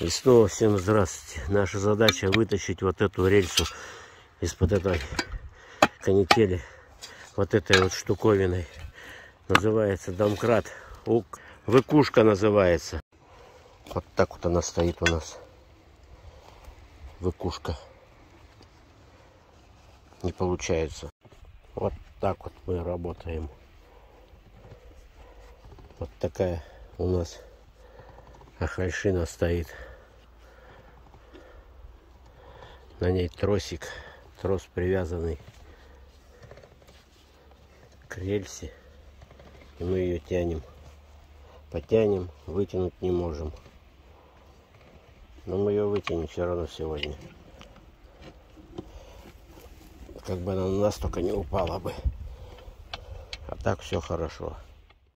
И снова всем здравствуйте. Наша задача вытащить вот эту рельсу из-под этой канители. Вот этой вот штуковиной. Называется домкрат. Выкушка называется. Вот так вот она стоит у нас. Выкушка. Не получается. Вот так вот мы работаем. Вот такая у нас ахальшина стоит. На ней тросик. Трос привязанный к рельсе. И мы ее тянем. Потянем, вытянуть не можем. Но мы ее вытянем все равно сегодня. Как бы она на нас только не упала бы. А так все хорошо.